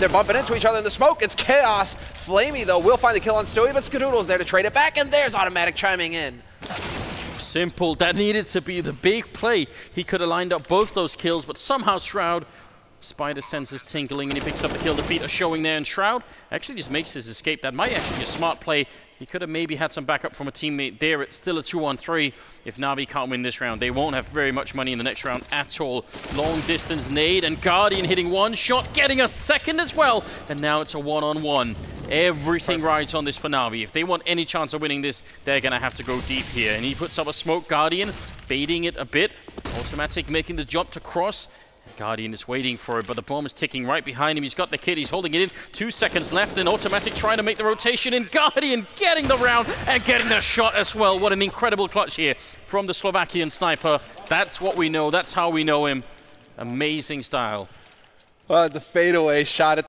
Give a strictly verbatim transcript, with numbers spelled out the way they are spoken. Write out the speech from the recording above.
they're bumping into each other in the smoke. It's chaos. Flamey, though, will find the kill on Stewie, but Skadoodle's there to trade it back, and there's Automatic chiming in. Simple. That needed to be the big play. He could have lined up both those kills, but somehow Shroud, Spider senses tinkling, and he picks up the kill. Defeat showing there, and Shroud actually just makes his escape. That might actually be a smart play. He could have maybe had some backup from a teammate there. It's still a two on three. If Na'Vi can't win this round, they won't have very much money in the next round at all. Long distance nade, and Guardian hitting one shot, getting a second as well. And now it's a one-on-one. Everything rides on this for Na'Vi. If they want any chance of winning this, they're going to have to go deep here. And he puts up a smoke. Guardian baiting it a bit. Automatic making the jump to cross. Guardian is waiting for it, but the bomb is ticking right behind him. He's got the kid, he's holding it in. Two seconds left, and Automatic trying to make the rotation, and Guardian getting the round and getting the shot as well. What an incredible clutch here from the Slovakian sniper. That's what we know, that's how we know him. Amazing style. Well, the fadeaway shot at